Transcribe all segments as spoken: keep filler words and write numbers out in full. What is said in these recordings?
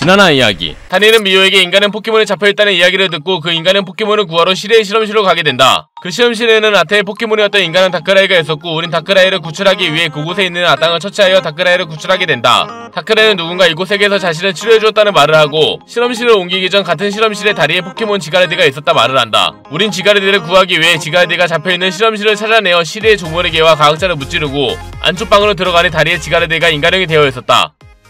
지난화 이야기. 다니는 미호에게 인간형 포켓몬이 잡혀있다는 이야기를 듣고 그 인간형 포켓몬을 구하러 시레의 실험실로 가게 된다. 그 실험실에는 라테의 포켓몬이었던 인간형 다크라이가 있었고 우린 다크라이를 구출하기 위해 그곳에 있는 아땅을 처치하여 다크라이를 구출하게 된다. 다크라이는 누군가 이곳 세계에서 자신을 치료해주었다는 말을 하고 실험실을 옮기기 전 같은 실험실에 다리에 포켓몬 지가르디가 있었다 말을 한다. 우린 지가르디를 구하기 위해 지가르디가 잡혀있는 실험실을 찾아내어 시리의 조모르게와 과학자를 무찌르고 안쪽 방으로 들어가니 다리에 지가르디가 인간형이 되어 있었다.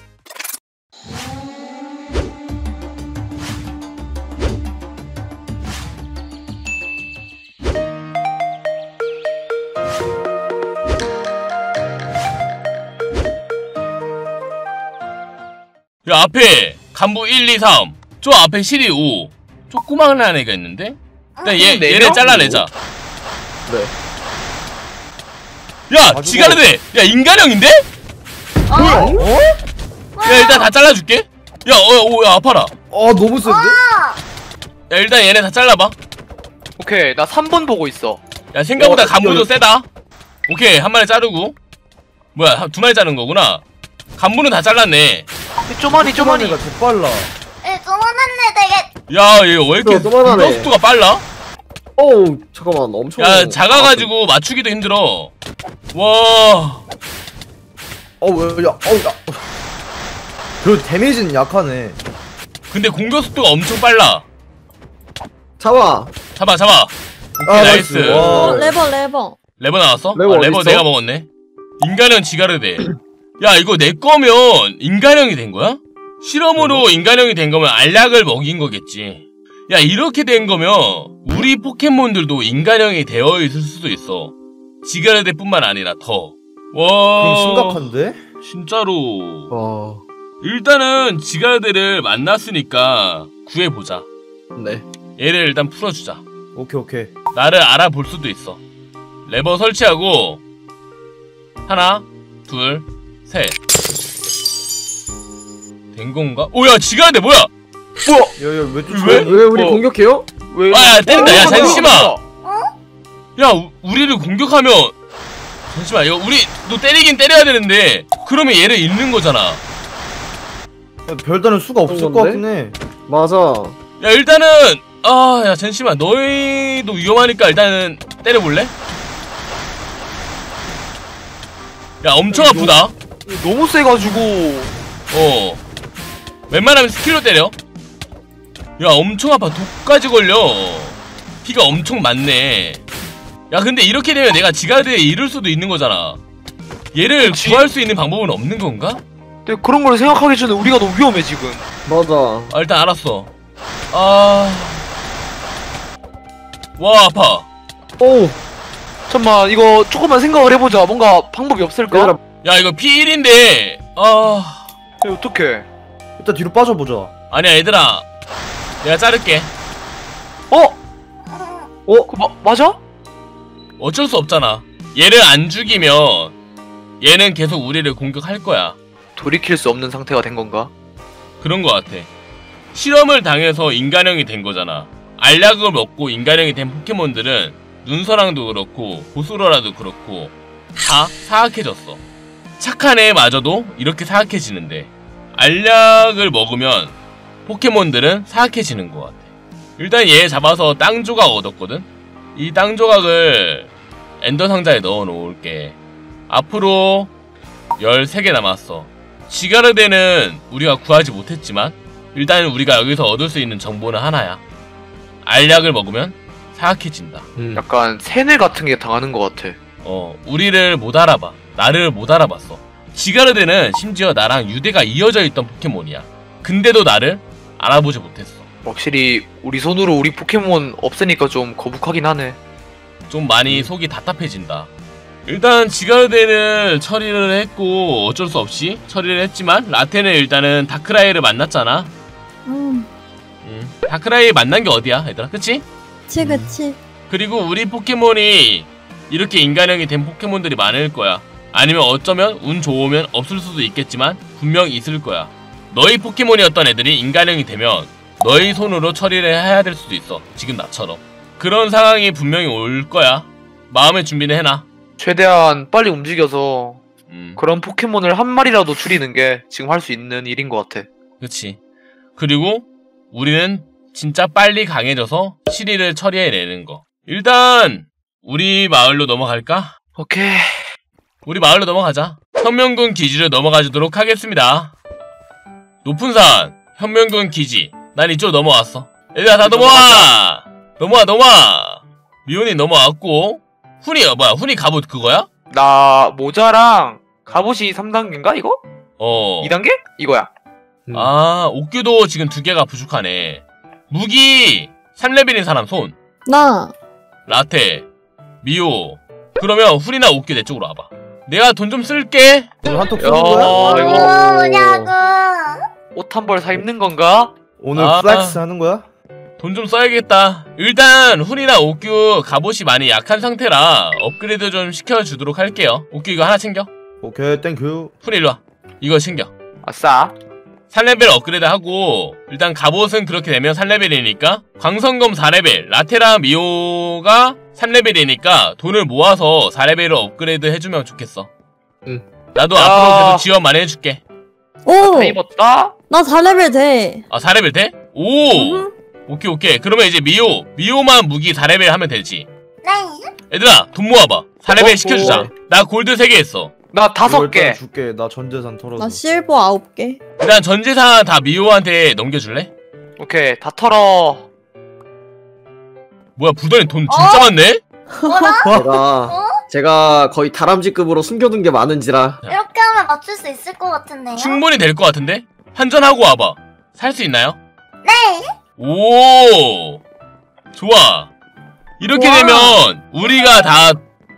야, 앞에 간부 일, 이, 삼. 저 앞에 실이 오. 조그마한 애가 있는데? 일단 얘, 얘네 잘라내자. 네. 야, 지가르데! 야, 인간형인데? 어? 뭐야? 어? 야, 일단 다 잘라줄게. 야, 어, 어, 야, 아파라. 아, 너무 센데? 야, 일단 얘네 다 잘라봐. 오케이, 나 삼 번 보고 있어. 야, 생각보다 어, 간부도 야, 세다. 오케이, 한 마리 자르고. 뭐야, 두 마리 자른 거구나. 간부는 다 잘랐네. 쪼만이, 쪼만이. 쪼만이가 더 빨라. 에, 쪼만한데 되게. 야, 얘 왜 이렇게 공격 속도가 빨라? 어우, 잠깐만, 엄청. 야, 작아가지고 맞추기도 힘들어. 와. 어우, 야, 어우, 야. 그 데미지는 약하네. 근데 공격 속도가 엄청 빨라. 잡아. 잡아, 잡아. 오케이, 아, 나이스. 나이스. 어, 와. 레버 레버. 레버 나왔어? 레버 아, 레버 어딨어? 내가 먹었네. 인간형 지가르데. 야, 이거 내 거면 인간형이 된 거야? 실험으로 인간형이 된 거면 알약을 먹인 거겠지. 야, 이렇게 된 거면 우리 포켓몬들도 인간형이 되어 있을 수도 있어. 지가르데뿐만 아니라 더. 와. 그럼 심각한데? 진짜로. 와. 일단은 지가르데를 만났으니까 구해보자. 네. 얘를 일단 풀어주자. 오케이, 오케이. 나를 알아볼 수도 있어. 레버 설치하고 하나, 둘, 셋. 된 건가? 오야, 지가르데 뭐야? 뭐야? 야, 야, 왜, 왜? 왜 우리 어. 공격해요? 왜? 아, 야, 때린다. 야, 어, 잠시만. 어? 야, 우, 우리를 공격하면 잠시만, 이거 우리 너 때리긴 때려야 되는데 그러면 얘를 잃는 거잖아. 야, 별다른 수가 없을 것 같긴 해. 맞아. 야, 일단은 아, 야, 잠시만. 너희도 위험하니까 일단은 때려볼래? 야, 엄청 아프다. 너무 세가지고. 어. 웬만하면 스킬로 때려. 야, 엄청 아파. 독까지 걸려. 피가 엄청 많네. 야, 근데 이렇게 되면 내가 지가르데에 이를 수도 있는 거잖아. 얘를 그치? 구할 수 있는 방법은 없는 건가? 근데 그런 걸 생각하기 전에 우리가 너무 위험해 지금. 맞아. 아, 일단 알았어. 아... 와, 아파. 어우. 잠깐만, 이거 조금만 생각을 해보자. 뭔가 방법이 없을까? 얘들아, 야, 이거 피 일인데 아... 야, 어떡해. 일단 뒤로 빠져보자. 아니야, 얘들아. 내가 자를게. 어? 어? 그 마, 맞아? 어쩔 수 없잖아. 얘를 안 죽이면 얘는 계속 우리를 공격할 거야. 돌이킬 수 없는 상태가 된 건가? 그런 거 같아. 실험을 당해서 인간형이 된 거잖아. 알약을 먹고 인간형이 된 포켓몬들은 눈서랑도 그렇고 보스로라도 그렇고 다 사악해졌어. 착한 애마저도 이렇게 사악해지는데 알약을 먹으면 포켓몬들은 사악해지는 것 같아. 일단 얘 잡아서 땅 조각 얻었거든? 이 땅 조각을 엔더 상자에 넣어 놓을게. 앞으로 열세 개 남았어. 지가르데는 우리가 구하지 못했지만 일단 우리가 여기서 얻을 수 있는 정보는 하나야. 알약을 먹으면 사악해진다. 음. 약간 세뇌 같은 게 당하는 것 같아. 어, 우리를 못 알아봐. 나를 못 알아봤어. 지가르데는 심지어 나랑 유대가 이어져 있던 포켓몬이야. 근데도 나를 알아보지 못했어. 확실히 우리 손으로 우리 포켓몬 없애니까 좀 거북하긴 하네. 좀 많이 속이 답답해진다. 일단 지가르데는 처리를 했고 어쩔 수 없이 처리를 했지만 라테는 일단은 다크라이를 만났잖아. 음. 음. 다크라이 만난 게 어디야, 얘들아? 그치? 그치 그치. 그리고 우리 포켓몬이 이렇게 인간형이 된 포켓몬들이 많을 거야. 아니면 어쩌면 운 좋으면 없을 수도 있겠지만 분명 있을 거야. 너희 포켓몬이었던 애들이 인간형이 되면 너희 손으로 처리를 해야 될 수도 있어. 지금 나처럼. 그런 상황이 분명히 올 거야. 마음의 준비는 해놔. 최대한 빨리 움직여서 음, 그런 포켓몬을 한 마리라도 줄이는 게 지금 할 수 있는 일인 것 같아. 그치. 그리고 우리는 진짜 빨리 강해져서 시리를 처리해내는 거. 일단 우리 마을로 넘어갈까? 오케이. 우리 마을로 넘어가자. 현명군 기지를 넘어가 주도록 하겠습니다. 높은 산 현명군 기지. 난 이쪽으로 넘어왔어. 얘들아 다 넘어와! 넘어와 넘어와! 미온이 넘어왔고 훈이 뭐야? 훈이 갑옷 그거야? 나 모자랑 갑옷이 삼 단계인가 이거? 어. 이 단계? 이거야. 아, 옥규도 지금 두 개가 부족하네. 무기 삼 레벨인 사람 손. 나. 라테, 미호. 그러면 훈이나 옥규 내 쪽으로 와봐. 내가 돈 좀 쓸게. 오늘 한턱 야, 쏘는 거야? 이거 뭐냐고. 옷 한 벌 사 입는 건가? 오늘 아. 플렉스 하는 거야? 돈 좀 써야겠다. 일단 훈이나 옥규 갑옷이 많이 약한 상태라 업그레이드 좀 시켜주도록 할게요. 옥규 이거 하나 챙겨. 오케이 땡큐. 훈이 일로 와. 이거 챙겨. 아싸. 삼 레벨 업그레이드 하고 일단 갑옷은 그렇게 되면 삼 레벨이니까 광선검 사 레벨, 라테랑 미호가 삼 레벨이니까 돈을 모아서 사 레벨로 업그레이드 해주면 좋겠어. 응. 나도 야. 앞으로 계속 지원 많이 해줄게. 오. 다 입었다? 나 사 레벨 돼. 아 사 레벨 돼? 오! 음. 오케이 오케이. 그러면 이제 미호 미호만 무기 사 레벨 하면 되지. 네. 얘들아 돈 모아봐. 사 레벨 어, 시켜주자. 어. 나 골드 세 개 했어. 나 다섯 이거 일단 개. 줄게. 나 전재산 털어서. 나 실버 아홉 개. 일단 전재산 다 미호한테 넘겨줄래? 오케이 다 털어. 뭐야 부더니 돈 진짜 어? 많네? 뭐라? 제가 어? 제가 거의 다람쥐급으로 숨겨둔 게 많은지라. 이렇게 하면 맞출 수 있을 것 같은데요? 충분히 될 것 같은데? 환전하고 와봐. 살 수 있나요? 네. 오 좋아. 이렇게 와. 되면 우리가 다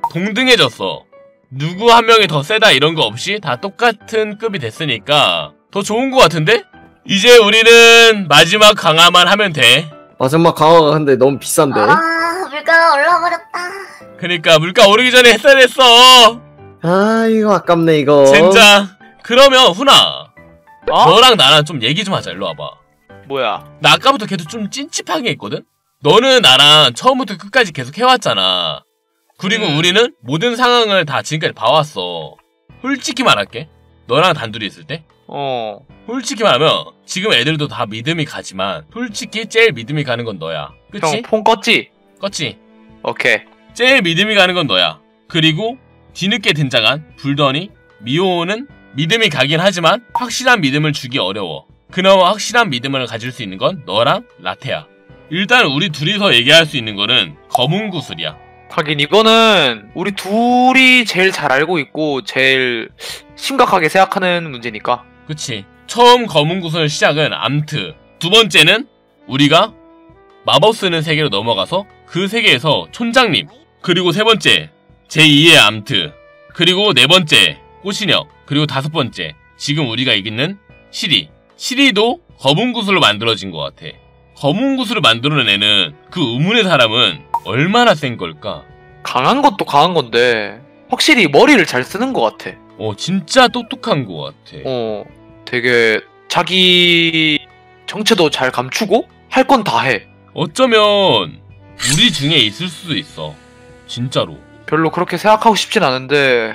동등해졌어. 누구 한 명이 더 세다 이런 거 없이 다 똑같은 급이 됐으니까 더 좋은 것 같은데? 이제 우리는 마지막 강화만 하면 돼. 마지막 강화가 근데 너무 비싼데. 아, 물가가 올라버렸다. 그니까 물가 오르기 전에 했어야 됐어. 아 이거 아깝네 이거. 젠장. 그러면 훈아 어? 너랑 나랑 좀 얘기 좀 하자. 일로 와봐. 뭐야? 나 아까부터 계속 좀 찐찝하게 했거든? 너는 나랑 처음부터 끝까지 계속 해왔잖아. 그리고 음. 우리는 모든 상황을 다 지금까지 봐왔어. 솔직히 말할게. 너랑 단둘이 있을 때. 어. 솔직히 말하면 지금 애들도 다 믿음이 가지만 솔직히 제일 믿음이 가는 건 너야. 그치? 형 폰 껐지? 껐지? 오케이. 제일 믿음이 가는 건 너야. 그리고 뒤늦게 등장한 불더니 미호는 믿음이 가긴 하지만 확실한 믿음을 주기 어려워. 그나마 확실한 믿음을 가질 수 있는 건 너랑 라테야. 일단 우리 둘이서 얘기할 수 있는 거는 검은 구슬이야. 하긴 이거는 우리 둘이 제일 잘 알고 있고 제일 심각하게 생각하는 문제니까. 그치? 처음 검은 구슬 시작은 암트. 두 번째는 우리가 마법 쓰는 세계로 넘어가서 그 세계에서 촌장님. 그리고 세 번째 제이의 암트. 그리고 네 번째 꽃인형. 그리고 다섯 번째 지금 우리가 이기는 시리. 시리도 검은 구슬로 만들어진 것 같아. 검은 구슬을 만들어내는 그 의문의 사람은 얼마나 센 걸까? 강한 것도 강한 건데 확실히 머리를 잘 쓰는 것 같아. 어 진짜 똑똑한 것 같아. 어, 되게 자기 정체도 잘 감추고 할 건 다 해. 어쩌면 우리 중에 있을 수도 있어. 진짜로. 별로 그렇게 생각하고 싶진 않은데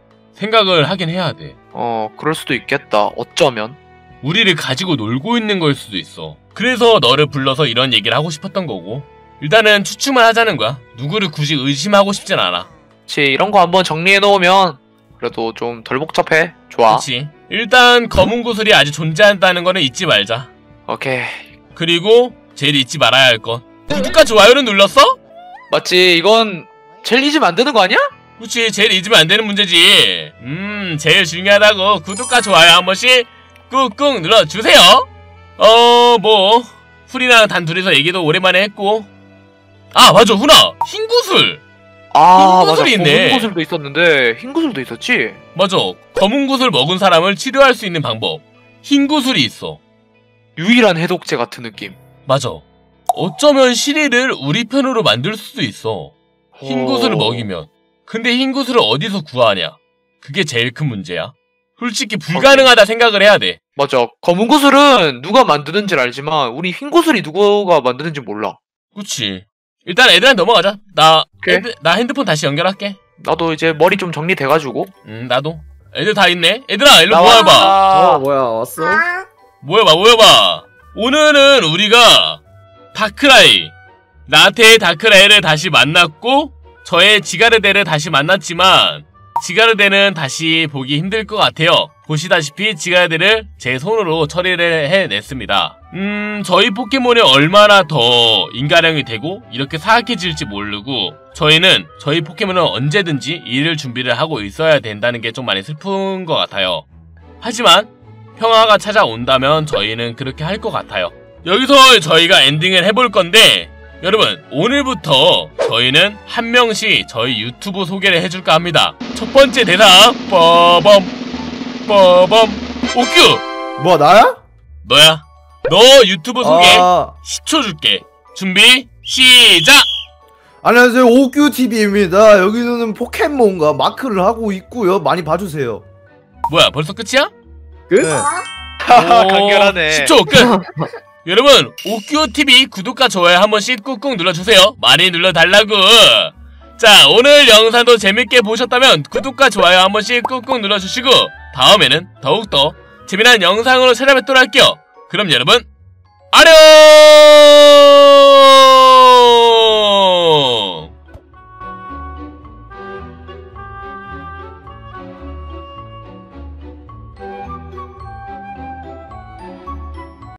생각을 하긴 해야 돼. 어, 그럴 수도 있겠다. 어쩌면. 우리를 가지고 놀고 있는 걸 수도 있어. 그래서 너를 불러서 이런 얘기를 하고 싶었던 거고. 일단은 추측만 하자는 거야. 누구를 굳이 의심하고 싶진 않아. 그치, 이런 거 한번 정리해 놓으면 그래도 좀 덜 복잡해. 좋아. 그치. 일단 검은 구슬이 아직 존재한다는 거는 잊지 말자. 오케이. 그리고 제일 잊지 말아야 할 것. 구독과 좋아요는 눌렀어? 맞지, 이건 제일 잊으면 안 되는 거 아니야? 그치, 제일 잊으면 안 되는 문제지. 음, 제일 중요하다고 구독과 좋아요 한 번씩 꾹꾹 눌러주세요. 어, 뭐 훈이랑 단둘이서 얘기도 오랜만에 했고. 아, 맞아, 훈아! 흰 구슬! 아, 흰 맞아. 구슬이 있네. 검은 구슬도 있었는데 흰 구슬도 있었지? 맞아, 검은 구슬 먹은 사람을 치료할 수 있는 방법. 흰 구슬이 있어. 유일한 해독제 같은 느낌. 맞아. 어쩌면 시리를 우리 편으로 만들 수도 있어. 흰 어. 구슬을 먹이면. 근데 흰 구슬을 어디서 구하냐? 그게 제일 큰 문제야. 솔직히 불가능하다 생각을 해야 돼. 맞아. 검은 구슬은 누가 만드는지 알지만 우리 흰 구슬이 누가 만드는지 몰라. 그치. 일단 애들한테 넘어가자. 나, 오케이. 애들, 나 핸드폰 다시 연결할게. 나도 이제 머리 좀 정리돼가지고. 음, 나도. 애들 다 있네. 애들아, 일로 나와. 모여봐. 어 뭐야 왔어? 아, 모여봐, 모여봐. 오늘은 우리가 다크라이, 나태의 다크라이를 다시 만났고 저의 지가르데를 다시 만났지만 지가르데는 다시 보기 힘들 것 같아요. 보시다시피 지가르데를 제 손으로 처리를 해냈습니다. 음... 저희 포켓몬이 얼마나 더 인간형이 되고 이렇게 사악해질지 모르고 저희는 저희 포켓몬은 언제든지 이를 준비를 하고 있어야 된다는 게 좀 많이 슬픈 것 같아요. 하지만 평화가 찾아온다면 저희는 그렇게 할 것 같아요. 여기서 저희가 엔딩을 해볼 건데 여러분, 오늘부터 저희는 한 명씩 저희 유튜브 소개를 해줄까 합니다. 첫 번째 대상 빠밤 빠밤 오큐! 뭐야 나야? 너야. 너 유튜브 소개 아, 십 초 줄게. 준비 시작! 안녕하세요 오큐티비입니다. 여기서는 포켓몬과 마크를 하고 있고요. 많이 봐주세요. 뭐야, 벌써 끝이야? 끝? 네. 하하, 간결하네. 십 초 끝! 여러분, 오큐티비 구독과 좋아요 한 번씩 꾹꾹 눌러주세요. 많이 눌러달라고. 자, 오늘 영상도 재밌게 보셨다면 구독과 좋아요 한 번씩 꾹꾹 눌러주시고 다음에는 더욱더 재미난 영상으로 찾아뵙도록 할게요. 그럼 여러분, 안녕!